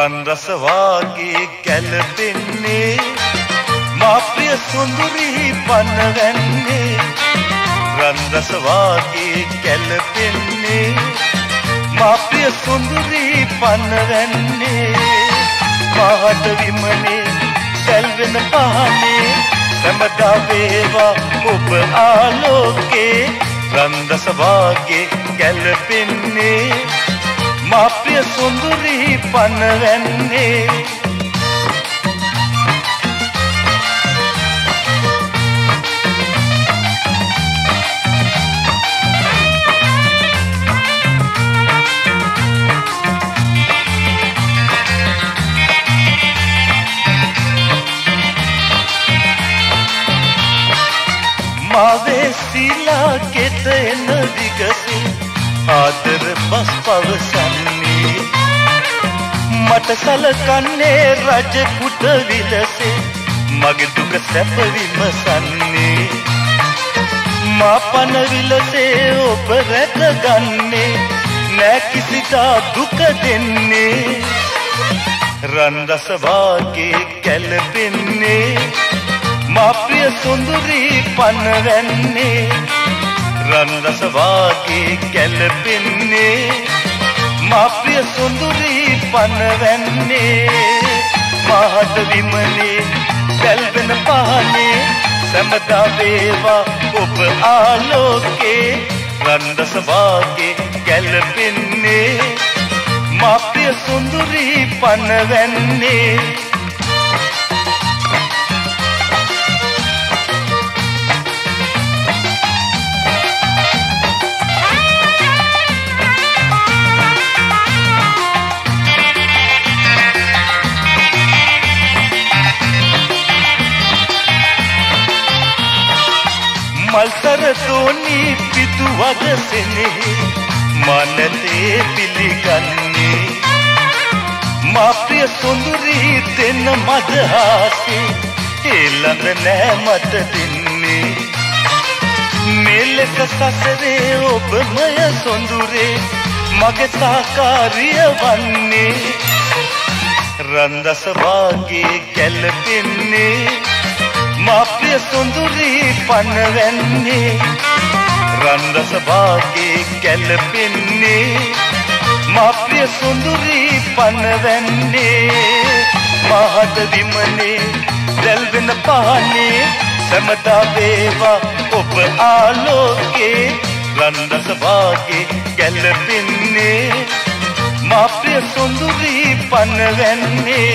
රන් රස වාගේ ගැලපෙන්නේ මා ප්‍රිය සුන්දරී පනවන්නේ රන් රස වාගේ ගැලපෙන්නේ මා ප්‍රිය සුන්දරී පනවන්නේ මහත විමනේ සැල්වෙන පහනේ සමදා වේවා ඔබ ආලෝකේ රන් රස වාගේ ගැලපෙන්නේ මා ප්‍රිය සුන්දරී පනවන්නේ මාවේ සීලා ගෙත එන දිගසේ ආදර බස් පවසන්නේ මට සලකන්නේ රජ කුට විලසේ මගේ දුක සැප විමසන්නේ මා පන විලසේ ඔබ රැකගන්නේ නෑ කිසිදා දුක දෙන්නේ රන් රස වාගේ ගැලපෙන්නේ මා ප්‍රිය සුන්දරී පනවන්නේ රන් රස වාගේ ගැලපෙන්නේ මා ප්‍රිය සුන්දරී පනවන්නේ මහත විමනේ සැල්වෙන පහනේ සමදා වේවා ඔබ ආලෝකේ රන් රස වාගේ ගැලපෙන්නේ මා ප්‍රිය සුන්දරී පනවන්නේ මල්සර තෝනි පිතු වදසනේ මනතේ පිළිගන්නේ මා ප්‍රිය සුන්දරී දෙන මදහසේ හෙළඳ නෑ මට දෙන්නේ මෙලෙස සසරේ ඔබමය සොඳුරේ මගේ සහකාරිය වන්නේ රන් රස වාගේ ගැලපෙන්නේ මා ප්‍රිය සුන්දරී පනවන්නේ රන් රස වාගේ ගැලපෙන්නේ මා ප්‍රිය සුන්දරී පනවන්නේ මහත විමනේ දැල්වෙන පහනේ සමදා වේවා ඔබ ආලෝකේ රන් රස වාගේ ගැලපෙන්නේ මා ප්‍රිය සුන්දරී පනවන්නේ